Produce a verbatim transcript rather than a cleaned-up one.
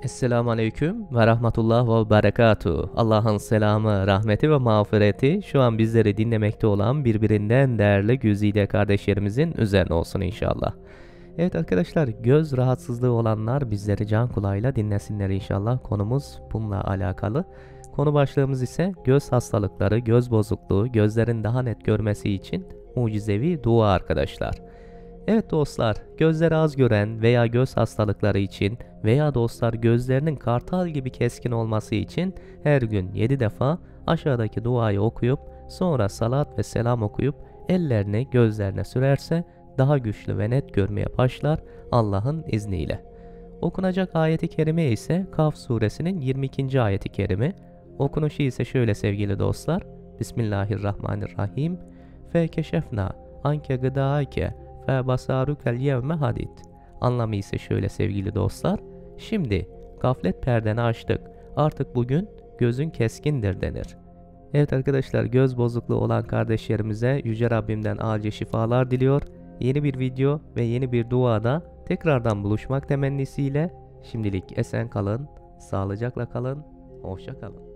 Esselamu Aleyküm ve Rahmetullah ve Berekatuhu. Allah'ın selamı, rahmeti ve mağfireti şu an bizleri dinlemekte olan birbirinden değerli güzide kardeşlerimizin üzerine olsun inşallah. Evet arkadaşlar, göz rahatsızlığı olanlar bizleri can kulağıyla dinlesinler inşallah. Konumuz bununla alakalı. Konu başlığımız ise göz hastalıkları, göz bozukluğu, gözlerin daha net görmesi için mucizevi dua arkadaşlar. Evet dostlar, gözleri az gören veya göz hastalıkları için veya dostlar gözlerinin kartal gibi keskin olması için her gün yedi defa aşağıdaki duayı okuyup sonra salat ve selam okuyup ellerini gözlerine sürerse daha güçlü ve net görmeye başlar Allah'ın izniyle. Okunacak ayeti kerime ise Kaf suresinin yirmi ikinci ayeti kerime. Okunuşu ise şöyle sevgili dostlar. Bismillahirrahmanirrahim. Fe keşefna anke gıdaike fe basarukel yevme hadid. Anlamı ise şöyle sevgili dostlar. Şimdi gaflet perdeni açtık. Artık bugün gözün keskindir denir. Evet arkadaşlar, göz bozukluğu olan kardeşlerimize Yüce Rabbimden acil şifalar diliyor. Yeni bir video ve yeni bir duada tekrardan buluşmak temennisiyle şimdilik esen kalın, sağlıcakla kalın, hoşça kalın.